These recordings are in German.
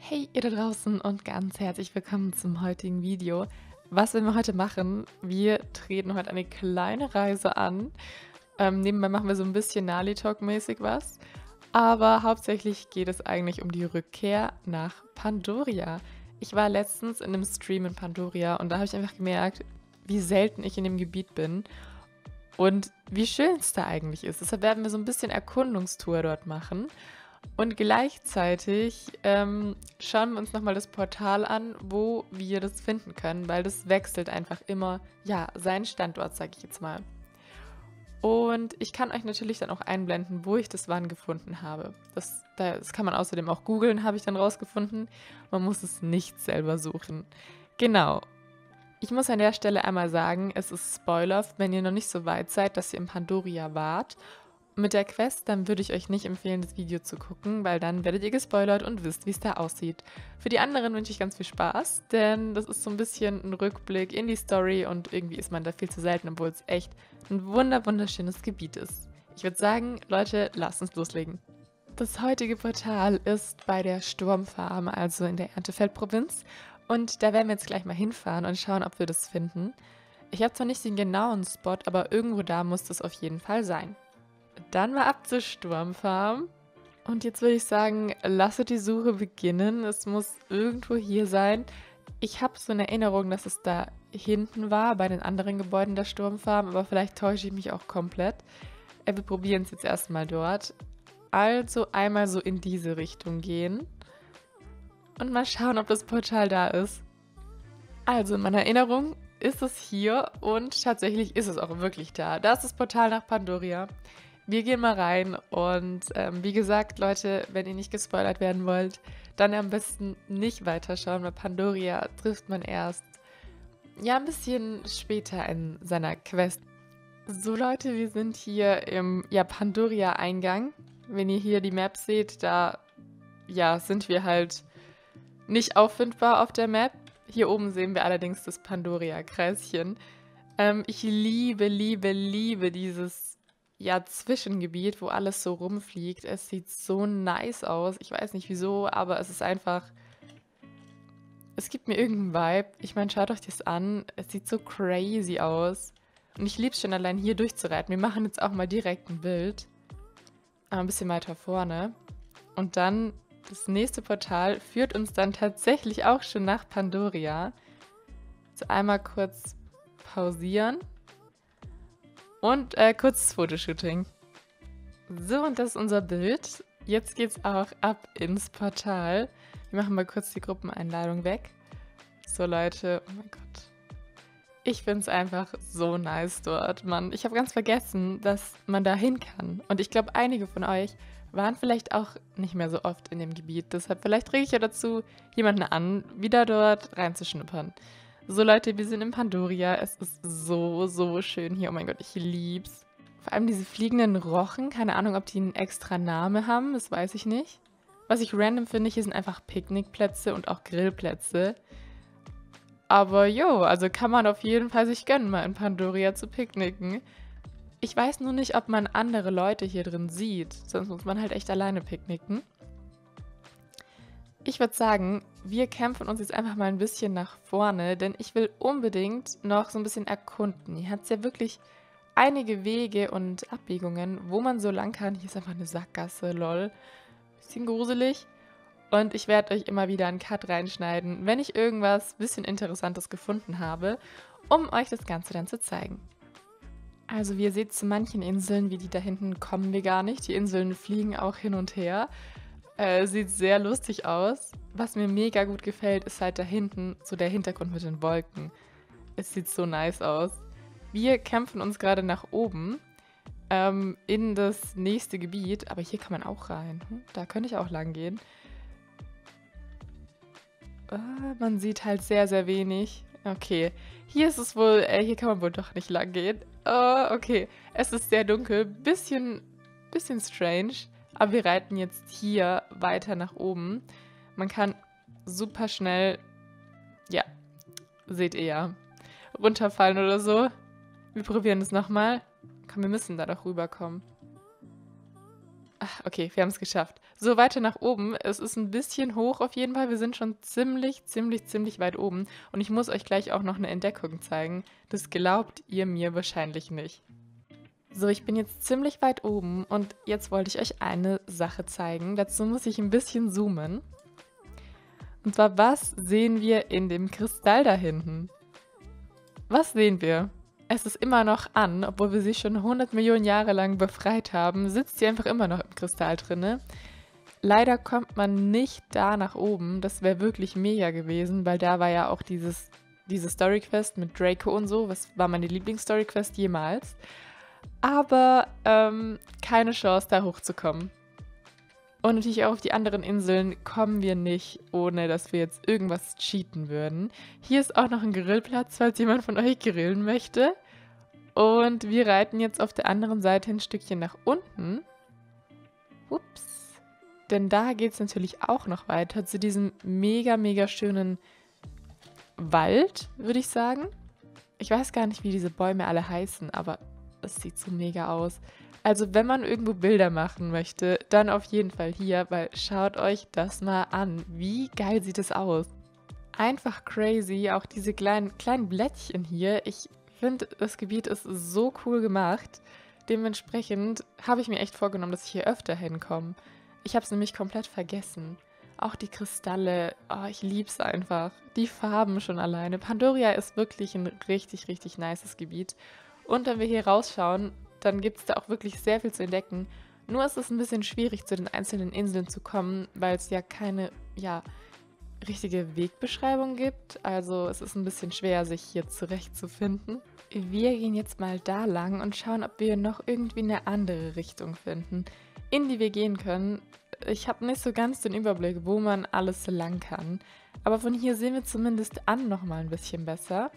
Hey ihr da draußen und ganz herzlich willkommen zum heutigen Video. Was werden wir heute machen? Wir treten heute eine kleine Reise an. Nebenbei machen wir so ein bisschen Nali-Talk-mäßig was. Aber hauptsächlich geht es eigentlich um die Rückkehr nach Pandoria. Ich war letztens in einem Stream in Pandoria und da habe ich einfach gemerkt, wie selten ich in dem Gebiet bin und wie schön es da eigentlich ist. Deshalb werden wir so ein bisschen Erkundungstour dort machen. Und gleichzeitig schauen wir uns nochmal das Portal an, wo wir das finden können, weil das wechselt einfach immer, ja, seinen Standort, sage ich jetzt mal. Und ich kann euch natürlich dann auch einblenden, wo ich das wann gefunden habe. Das kann man außerdem auch googeln, habe ich dann rausgefunden. Man muss es nicht selber suchen. Genau. Ich muss an der Stelle einmal sagen, es ist Spoiler, wenn ihr noch nicht so weit seid, dass ihr in Pandoria wart. Mit der Quest, dann würde ich euch nicht empfehlen, das Video zu gucken, weil dann werdet ihr gespoilert und wisst, wie es da aussieht. Für die anderen wünsche ich ganz viel Spaß, denn das ist so ein bisschen ein Rückblick in die Story und irgendwie ist man da viel zu selten, obwohl es echt ein wunderschönes Gebiet ist. Ich würde sagen, Leute, lasst uns loslegen. Das heutige Portal ist bei der Sturmfarm, also in der Erntefeld-Provinz. Und da werden wir jetzt gleich mal hinfahren und schauen, ob wir das finden. Ich habe zwar nicht den genauen Spot, aber irgendwo da muss das auf jeden Fall sein. Dann mal ab zur Sturmfarm. Und jetzt würde ich sagen, lasst die Suche beginnen. Es muss irgendwo hier sein. Ich habe so eine Erinnerung, dass es da hinten war, bei den anderen Gebäuden der Sturmfarm, aber vielleicht täusche ich mich auch komplett. Wir probieren es jetzt erstmal dort. Also einmal so in diese Richtung gehen. Und mal schauen, ob das Portal da ist. Also in meiner Erinnerung ist es hier und tatsächlich ist es auch wirklich da. Da ist das Portal nach Pandoria. Wir gehen mal rein und wie gesagt, Leute, wenn ihr nicht gespoilert werden wollt, dann am besten nicht weiterschauen, weil Pandoria trifft man erst, ja, ein bisschen später in seiner Quest. So Leute, wir sind hier im, ja, Pandoria-Eingang. Wenn ihr hier die Map seht, da, ja, sind wir halt nicht auffindbar auf der Map. Hier oben sehen wir allerdings das Pandoria-Kreischen. Ich liebe dieses, ja, Zwischengebiet, wo alles so rumfliegt. Es sieht so nice aus. Ich weiß nicht wieso, aber es ist einfach, es gibt mir irgendeinen Vibe. Ich meine, schaut euch das an. Es sieht so crazy aus. Und ich liebe es schon allein hier durchzureiten. Wir machen jetzt auch mal direkt ein Bild. Aber ein bisschen weiter vorne. Und dann das nächste Portal führt uns dann tatsächlich auch schon nach Pandoria. So einmal kurz pausieren. Und kurzes Fotoshooting. So, und das ist unser Bild. Jetzt geht's auch ab ins Portal. Wir machen mal kurz die Gruppeneinladung weg. So, Leute, oh mein Gott. Ich finde es einfach so nice dort, Mann. Ich habe ganz vergessen, dass man da hin kann. Und ich glaube, einige von euch waren vielleicht auch nicht mehr so oft in dem Gebiet. Deshalb vielleicht rege ich ja dazu, jemanden an, wieder dort reinzuschnuppern. So Leute, wir sind in Pandoria. Es ist so schön hier. Oh mein Gott, ich lieb's. Vor allem diese fliegenden Rochen. Keine Ahnung, ob die einen extra Namen haben. Das weiß ich nicht. Was ich random finde, hier sind einfach Picknickplätze und auch Grillplätze. Aber jo, also kann man auf jeden Fall sich gönnen, mal in Pandoria zu picknicken. Ich weiß nur nicht, ob man andere Leute hier drin sieht. Sonst muss man halt echt alleine picknicken. Ich würde sagen, wir kämpfen uns jetzt einfach mal ein bisschen nach vorne, denn ich will unbedingt noch so ein bisschen erkunden. Hier hat es ja wirklich einige Wege und Abbiegungen, wo man so lang kann. Hier ist einfach eine Sackgasse, lol. Bisschen gruselig. Und ich werde euch immer wieder einen Cut reinschneiden, wenn ich irgendwas bisschen Interessantes gefunden habe, um euch das Ganze dann zu zeigen. Also wie ihr seht, zu manchen Inseln, wie die da hinten, kommen wir gar nicht. Die Inseln fliegen auch hin und her. Sieht sehr lustig aus. Was mir mega gut gefällt, ist halt da hinten so der Hintergrund mit den Wolken. Es sieht so nice aus. Wir kämpfen uns gerade nach oben in das nächste Gebiet. Aber hier kann man auch rein. Da könnte ich auch lang gehen. Man sieht halt sehr wenig. Okay, hier ist es wohl, hier kann man wohl doch nicht lang gehen. Okay, es ist sehr dunkel, bisschen strange. Aber wir reiten jetzt hier weiter nach oben. Man kann super schnell, ja, seht ihr ja, runterfallen oder so. Wir probieren es nochmal. Komm, wir müssen da doch rüberkommen. Ach, okay, wir haben es geschafft. So, weiter nach oben. Es ist ein bisschen hoch auf jeden Fall. Wir sind schon ziemlich, ziemlich, ziemlich weit oben. Und ich muss euch gleich auch noch eine Entdeckung zeigen. Das glaubt ihr mir wahrscheinlich nicht. So, ich bin jetzt ziemlich weit oben und jetzt wollte ich euch eine Sache zeigen. Dazu muss ich ein bisschen zoomen. Und zwar, was sehen wir in dem Kristall da hinten? Was sehen wir? Es ist immer noch an, obwohl wir sie schon 100 Millionen Jahre lang befreit haben, sitzt sie einfach immer noch im Kristall drinne. Leider kommt man nicht da nach oben. Das wäre wirklich mega gewesen, weil da war ja auch diese Story-Quest mit Draco und so. Was war meine Lieblings-Story-Quest jemals? Aber keine Chance, da hochzukommen. Und natürlich auch auf die anderen Inseln kommen wir nicht, ohne dass wir jetzt irgendwas cheaten würden. Hier ist auch noch ein Grillplatz, falls jemand von euch grillen möchte. Und wir reiten jetzt auf der anderen Seite ein Stückchen nach unten. Ups. Denn da geht es natürlich auch noch weiter zu diesem mega, mega schönen Wald, würde ich sagen. Ich weiß gar nicht, wie diese Bäume alle heißen, aber es sieht so mega aus. Also wenn man irgendwo Bilder machen möchte, dann auf jeden Fall hier, weil schaut euch das mal an. Wie geil sieht es aus? Einfach crazy, auch diese kleinen Blättchen hier. Ich finde, das Gebiet ist so cool gemacht. Dementsprechend habe ich mir echt vorgenommen, dass ich hier öfter hinkomme. Ich habe es nämlich komplett vergessen. Auch die Kristalle, oh, ich liebe es einfach. Die Farben schon alleine. Pandoria ist wirklich ein richtig, richtig nices Gebiet. Und wenn wir hier rausschauen, dann gibt es da auch wirklich sehr viel zu entdecken. Nur ist es ein bisschen schwierig, zu den einzelnen Inseln zu kommen, weil es ja keine, richtige Wegbeschreibung gibt. Also es ist ein bisschen schwer, sich hier zurechtzufinden. Wir gehen jetzt mal da lang und schauen, ob wir noch irgendwie eine andere Richtung finden, in die wir gehen können. Ich habe nicht so ganz den Überblick, wo man alles lang kann. Aber von hier sehen wir zumindest nochmal ein bisschen besser.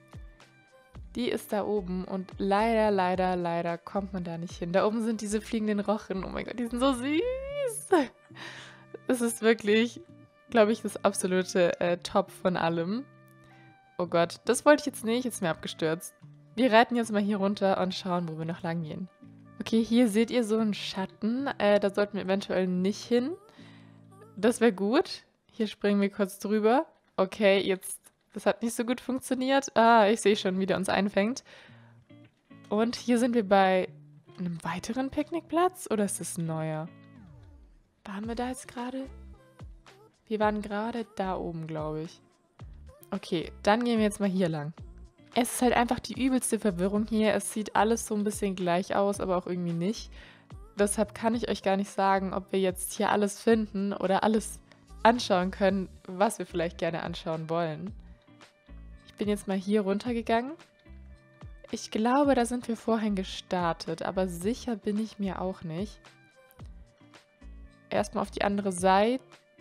Die ist da oben und leider, leider, leider kommt man da nicht hin. Da oben sind diese fliegenden Rochen. Oh mein Gott, die sind so süß. Es ist wirklich, glaube ich, das absolute Top von allem. Oh Gott, das wollte ich jetzt nicht. Jetzt ist mir abgestürzt. Wir reiten jetzt mal hier runter und schauen, wo wir noch lang gehen. Okay, hier seht ihr so einen Schatten. Da sollten wir eventuell nicht hin. Das wäre gut. Hier springen wir kurz drüber. Okay, jetzt... Das hat nicht so gut funktioniert. Ah, ich sehe schon, wie der uns einfängt. Und hier sind wir bei einem weiteren Picknickplatz? Oder ist das ein neuer? Waren wir da jetzt gerade? Wir waren gerade da oben, glaube ich. Okay, dann gehen wir jetzt mal hier lang. Es ist halt einfach die übelste Verwirrung hier. Es sieht alles so ein bisschen gleich aus, aber auch irgendwie nicht. Deshalb kann ich euch gar nicht sagen, ob wir jetzt hier alles finden oder alles anschauen können, was wir vielleicht gerne anschauen wollen. Ich bin jetzt mal hier runtergegangen. Ich glaube, da sind wir vorhin gestartet, aber sicher bin ich mir auch nicht. Erstmal auf die andere Seite.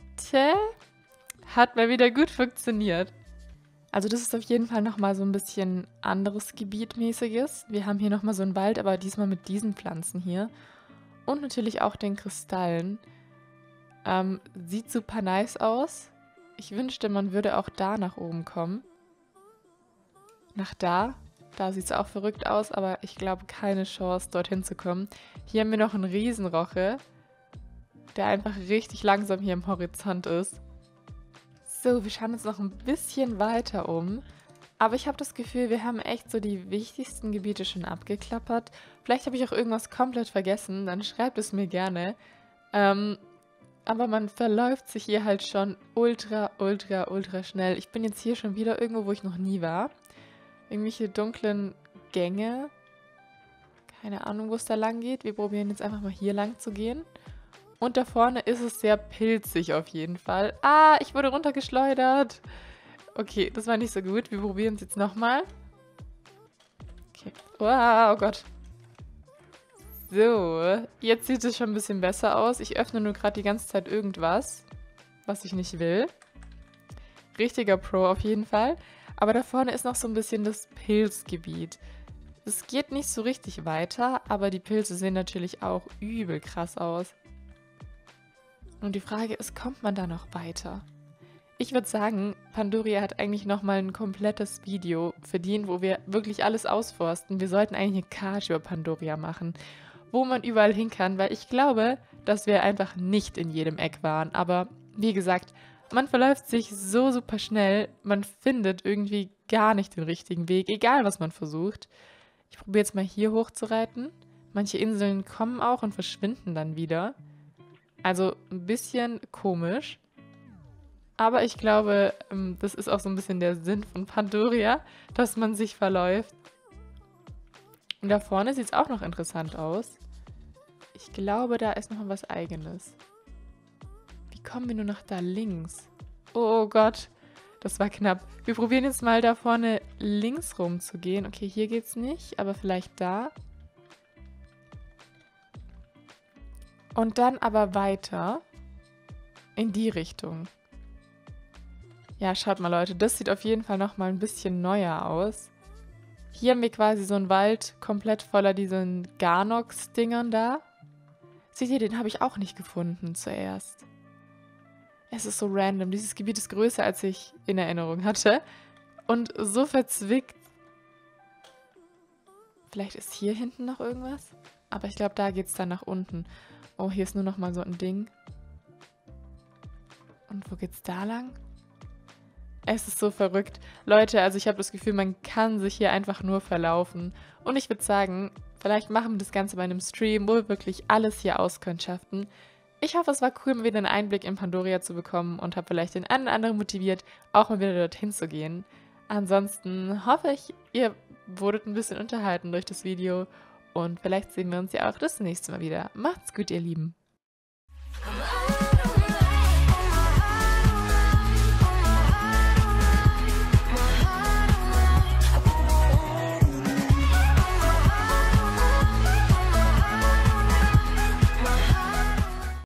Hat mal wieder gut funktioniert. Also das ist auf jeden Fall nochmal so ein bisschen anderes Gebietmäßiges. Wir haben hier nochmal so einen Wald, aber diesmal mit diesen Pflanzen hier. Und natürlich auch den Kristallen. Sieht super nice aus. Ich wünschte, man würde auch da nach oben kommen. Nach da. Da sieht es auch verrückt aus, aber ich glaube, keine Chance, dorthin zu kommen. Hier haben wir noch einen Riesenroche, der einfach richtig langsam hier im Horizont ist. So, wir schauen uns noch ein bisschen weiter um. Aber ich habe das Gefühl, wir haben echt so die wichtigsten Gebiete schon abgeklappert. Vielleicht habe ich auch irgendwas komplett vergessen, dann schreibt es mir gerne. Aber man verläuft sich hier halt schon ultra, ultra, ultra schnell. Ich bin jetzt hier schon wieder irgendwo, wo ich noch nie war. Irgendwelche dunklen Gänge. Keine Ahnung, wo es da lang geht. Wir probieren jetzt einfach mal hier lang zu gehen. Und da vorne ist es sehr pilzig auf jeden Fall. Ah, ich wurde runtergeschleudert. Okay, das war nicht so gut. Wir probieren es jetzt nochmal. Okay. Oh Gott. So, jetzt sieht es schon ein bisschen besser aus. Ich öffne nur gerade die ganze Zeit irgendwas, was ich nicht will. Richtiger Pro auf jeden Fall. Aber da vorne ist noch so ein bisschen das Pilzgebiet. Es geht nicht so richtig weiter, aber die Pilze sehen natürlich auch übel krass aus. Und die Frage ist, kommt man da noch weiter? Ich würde sagen, Pandoria hat eigentlich nochmal ein komplettes Video verdient, wo wir wirklich alles ausforsten. Wir sollten eigentlich eine Card über Pandoria machen. wo man überall hin kann, weil ich glaube, dass wir einfach nicht in jedem Eck waren. Aber wie gesagt, man verläuft sich so super schnell, man findet irgendwie gar nicht den richtigen Weg, egal was man versucht. Ich probiere jetzt mal hier hoch zu reiten. Manche Inseln kommen auch und verschwinden dann wieder. Also ein bisschen komisch. Aber ich glaube, das ist auch so ein bisschen der Sinn von Pandoria, dass man sich verläuft. Und da vorne sieht es auch noch interessant aus. Ich glaube, da ist noch was Eigenes. Wie kommen wir nur nach da links? Oh Gott, das war knapp. Wir probieren jetzt mal da vorne links rum zu gehen. Okay, hier geht's nicht, aber vielleicht da. Und dann aber weiter in die Richtung. Ja, schaut mal, Leute, das sieht auf jeden Fall noch mal ein bisschen neuer aus. Hier haben wir quasi so einen Wald komplett voller diesen Garnox-Dingern da. Seht ihr, den habe ich auch nicht gefunden zuerst. Es ist so random. Dieses Gebiet ist größer, als ich in Erinnerung hatte. Und so verzwickt. Vielleicht ist hier hinten noch irgendwas? Aber ich glaube, da geht es dann nach unten. Oh, hier ist nur noch mal so ein Ding. Und wo geht's da lang? Es ist so verrückt. Leute, also ich habe das Gefühl, man kann sich hier einfach nur verlaufen. Und ich würde sagen, vielleicht machen wir das Ganze bei einem Stream, wo wir wirklich alles hier auskundschaften. Ich hoffe, es war cool, mal wieder einen Einblick in Pandoria zu bekommen und habe vielleicht den einen oder anderen motiviert, auch mal wieder dorthin zu gehen. Ansonsten hoffe ich, ihr wurdet ein bisschen unterhalten durch das Video und vielleicht sehen wir uns ja auch das nächste Mal wieder. Macht's gut, ihr Lieben.